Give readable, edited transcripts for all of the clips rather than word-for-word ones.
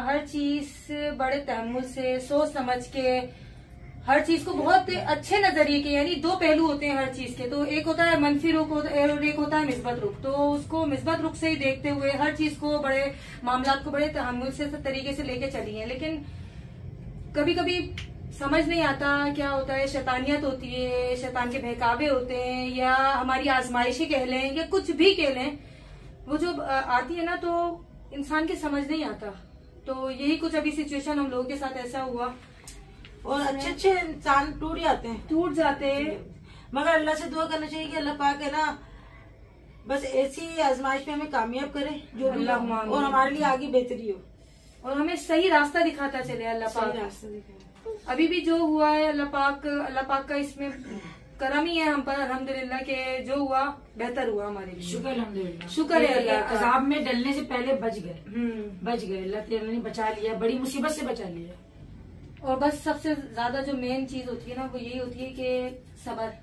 हर चीज बड़े तहम्मुल से सोच समझ के हर चीज को बहुत अच्छे नजरिए के, यानी दो पहलू होते हैं हर चीज के। तो एक होता है मनफी रुख और एक होता है मिस्बत रुख। तो उसको मिस्बत रुख से ही देखते हुए हर चीज को, बड़े मामलात को बड़े तहम्मुल से तरीके से लेके चली है। लेकिन कभी कभी समझ नहीं आता क्या होता है, शैतानियत होती है, शैतान के बहकावे होते हैं, या हमारी आजमाइशी कह लें या कुछ भी कह लें, वो जो आती है ना तो इंसान के समझ नहीं आता। तो यही कुछ अभी सिचुएशन हम लोगों के साथ ऐसा हुआ और अच्छे अच्छे इंसान टूट जाते हैं। मगर अल्लाह से दुआ करना चाहिए कि अल्लाह पाक है ना बस ऐसी आजमाइश में हमें कामयाब करे जो भी और हमारे लिए आगे बेहतरी हो और हमें सही रास्ता दिखाता चले अल्लाह पाक। रास्ता दिखाए। अभी भी जो हुआ है अल्लाह पाक का इसमें करम ही है हम पर, अल्हम्दुलिल्लाह के जो हुआ बेहतर हुआ हमारे लिए। शुक्र अल्हम्दुलिल्लाह, शुक्र है अल्लाह का। अजाब में डलने से पहले बच गए। अल्लाह ताला ने बचा लिया, बड़ी मुसीबत से बचा लिया। और बस सबसे ज्यादा जो मेन चीज होती है ना वो यही होती है कि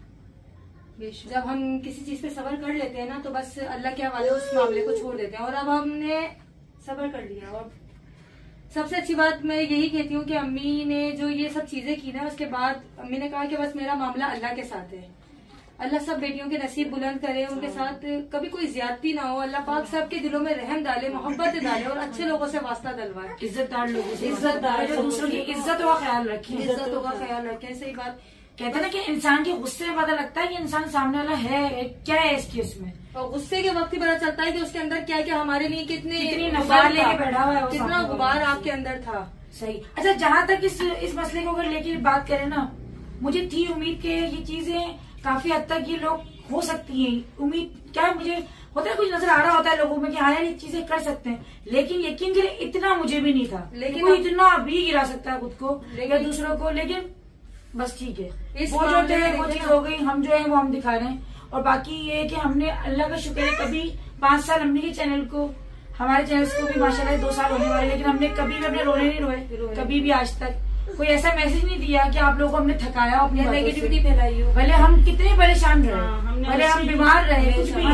सबर। जब हम किसी चीज पे सबर कर लेते हैं ना तो बस अल्लाह के हवाले उस मामले को छोड़ देते हैं। और अब हमने सबर कर लिया। और सबसे अच्छी बात मैं यही कहती हूँ कि अम्मी ने जो ये सब चीजें की ना, उसके बाद अम्मी ने कहा कि बस मेरा मामला अल्लाह के साथ है। अल्लाह सब बेटियों के नसीब बुलंद करे, उनके साथ कभी कोई ज्यादती ना हो। अल्लाह पाक सबके दिलों में रहम डाले, मोहब्बत डाले और अच्छे लोगों से वास्ता डलवाए, इज्जतदार लोगों से, इज्जतदार जो दूसरों की इज्जतों का ख्याल रखें, इज्जतों का ख्याल रखें। सही बात कहते हैं ना कि इंसान के गुस्से में पता लगता है कि इंसान सामने वाला है क्या है इसकी उसमें। और गुस्से के वक्त ही पता चलता है कि उसके अंदर क्या क्या हमारे लिए कितनी नफरत लेके बैठा हुआ है, कितना गुबार आपके अंदर था। सही। अच्छा, जहाँ तक इस मसले को अगर लेके बात करें ना, मुझे थी उम्मीद के ये चीजें काफी हद तक ये लोग हो सकती हैं। उम्मीद क्या है, मुझे होता है कुछ नजर आ रहा होता है लोगों में कि हाँ यार ये चीजें कर सकते हैं, लेकिन यकीन करें इतना मुझे भी नहीं था। लेकिन कोई इतना भी गिरा सकता है खुद को या दूसरों को। लेकिन बस ठीक है, वो जो थे वो चीज हो गई। हम जो है वो हम दिखा रहे हैं। और बाकी ये है कि हमने अल्लाह का शुक्र है कभी 5 साल हमने के चैनल को, हमारे चैनल को भी माशाल्लाह 2 साल होने वाले, लेकिन हमने कभी भी अपने रोने नहीं रोए, कभी भी आज तक कोई ऐसा मैसेज नहीं दिया कि आप लोगों को हमने थकाया, अपनी नेगेटिविटी फैलाई हो। भले हम कितने परेशान रहे, भले हम बीमार रहे, कुछ भी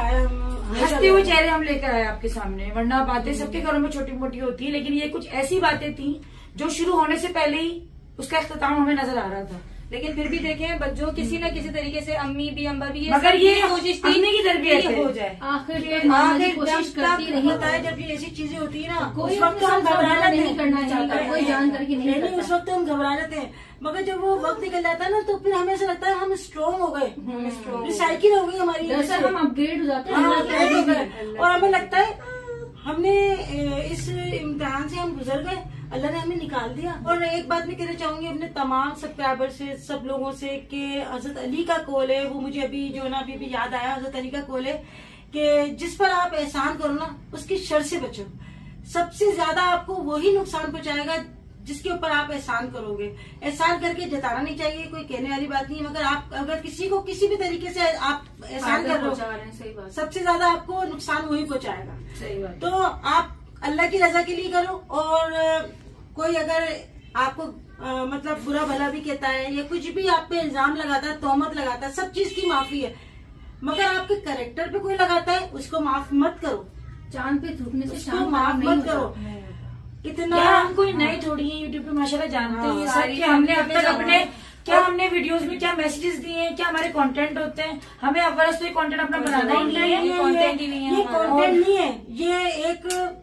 हंसते हुए चेहरे हम लेकर आए आपके सामने। वरना बातें सबके घरों में छोटी मोटी होती है, लेकिन ये कुछ ऐसी बातें थी जो शुरू होने से पहले ही उसका इख्तिताम हमें नजर आ रहा था। लेकिन फिर भी देखें बच्चों किसी न किसी तरीके से अम्मी भी अम्बर भी मगर ये कोशिश अपने की तरबियत हो जाए। आखिर कोशिश करती रही होता है। जब ये ऐसी चीजें होती है ना कोई उस वक्त हम घबरा जाते नहीं करना चाहता, कोई जान करके नहीं करता। उस वक्त हम घबरा जाते हैं, मगर जब वो वक्त निकल जाता है ना तो फिर हमें ऐसा लगता है हम स्ट्रॉन्ग हो गए, साइकिल हो गई हमारी, दरअसल हम अपग्रेड हो जाते हैं। और हमें लगता है हमने इस इम्तिहान से हम गुजर गए, अल्लाह ने हमें निकाल दिया। और एक बात मैं कहना चाहूंगी अपने तमाम सब्सक्राइबर से, सब लोगों से कि हजरत अली का कौल है, वो मुझे अभी जो ना अभी याद आया, हजरत अली का कौल है कि जिस पर आप एहसान करो ना उसकी शर से बचो। सबसे ज्यादा आपको वही नुकसान पहुंचाएगा जिसके ऊपर आप एहसान करोगे। एहसान करके जताना नहीं चाहिए, कोई कहने वाली बात नहीं, मगर आप अगर किसी को किसी भी तरीके से आप एहसान कर रहे हो, सबसे ज्यादा आपको नुकसान वही पहुंचाएगा। सही बात। तो आप अल्लाह की रजा के लिए करो। और कोई अगर आपको मतलब बुरा भला भी कहता है या कुछ भी आप पे इल्जाम लगाता है, तोहमत लगाता है, सब चीज की माफी है, मगर आपके कैरेक्टर पे कोई लगाता है उसको माफ मत करो। चांद पे थूकने से उसको माफ मत करो। इतना हम कोई नई थोड़ी है, यूट्यूब पे माशाल्लाह जानते हैं सब कि हमने अब तक अपने क्या हमने वीडियोस में क्या मैसेजेस दिए हैं, क्या हमारे कंटेंट होते हैं। हमें अब तो ये कंटेंट अपना बनाना ही नहीं है, कंटेंट ही नहीं है, ये कंटेंट नहीं है, ये एक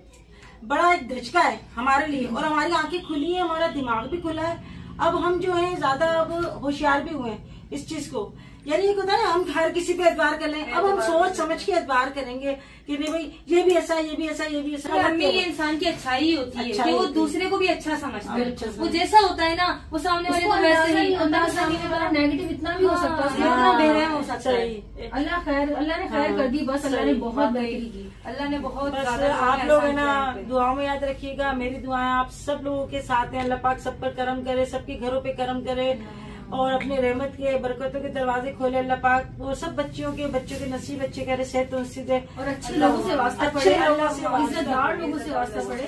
बड़ा एक धचका है हमारे लिए। और हमारी आंखें खुली है, हमारा दिमाग भी खुला है। अब हम जो है ज्यादा अब होशियार भी हुए हैं इस चीज को। यानी एक होता है ना हम हर किसी पे एतबार कर लें, अब हम सोच समझ के एतबार करेंगे कि नहीं भाई ये भी ऐसा, ये भी ऐसा, ये भी ऐसा। अम्मी ये इंसान की अच्छाई होती है कि वो दूसरे को भी अच्छा समझता है। वो जैसा होता है ना वो सामने वाले को वैसे ही नेगेटिव इतना भी हो सकता है, इतना बेरहम हो सकता है। अल्लाह ने खैर कर दी, बस अल्लाह ने बहुत बेहतरी की, अल्लाह ने बहुत ज्यादा। आप लोग है ना दुआओं में याद रखिएगा, मेरी दुआएं आप सब लोगों के साथ हैं। अल्लाह पाक सब पर करम करे, सबके घरों पे करम करे और अपने रहमत के बरकतों के दरवाजे खोले अल्लाह पाक। वो सब बच्चों के नसीब अच्छे करे, सेहत तो नसीब दे और अच्छे लोगों से वास्ता पड़े, इज्जतदार लोगों से वास्ता पड़े।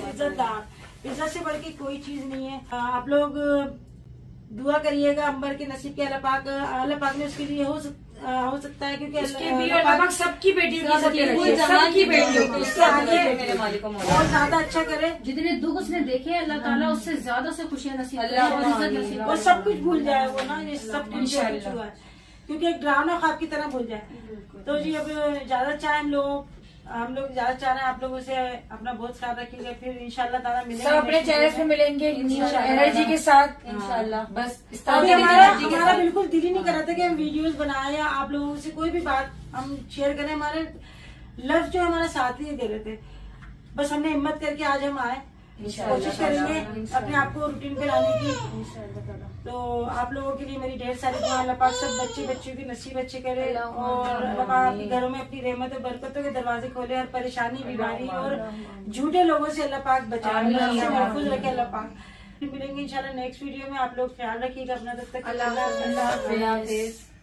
इज्जत से बढ़ के कोई चीज नहीं है। आप लोग दुआ करिएगा अंबर के नसीब के, अल्लाह पाक ने उसके लिए हो सकता है, क्योंकि उसके भी और अल्लाह पाक सबकी बेटियों की सबकी वो रखी है, जमाने सबकी की बेटियों बेटियों की को उससे आगे मेरे मालिकों में और ज्यादा अच्छा करे, जितने दुख उसने देखे अल्लाह ताला उससे ज्यादा से खुशियां नसीब करे अल्लाह और इज्जत नसीब और करे। सब कुछ भूल जाए वो ना, ये सब कुछ जो इंशाल्लाह। हुआ है, क्योंकि एक डरावना ख्वाब की तरह भूल जाए। तो जी अब ज्यादा चाहे हम लोग ज्यादा चाह रहे हैं आप लोगों से अपना बहुत ख्याल रखेंगे, फिर इंशाल्लाह ताला मिलेंगे सब अपने चेहरे पे मिलेंगे इंशाल्लाह। एनर्जी के साथ इंशाल्लाह। बस इस अभी तरह हमारा बिल्कुल दिल ही नहीं कर रहा था कि हम वीडियोस बनाए या आप लोगों से कोई भी बात हम शेयर करें, हमारे लफ्ज जो हमारा साथ ही नहीं दे रहे थे। बस हमने हिम्मत करके आज हम आए, कोशिश करेंगे अपने आप को रूटीन पे लाने की। तो आप लोगों के लिए मेरी ढेर सारी दुआ, अल्लाह पाक सब बच्चों की नसीब अच्छे करे और अल्लाह पाक आपके घरों में अपनी रहमत और बरकतों के दरवाजे खोले, हर परेशानी बीमारी और झूठे लोगों से अल्लाह पाक बचाए, उससे महफूज रखे अल्लाह पाक। फिर मिलेंगे इंशाल्लाह नेक्स्ट वीडियो में, आप लोग ख्याल रखिएगा अपना, तब तक अल्लाह हाफिज़।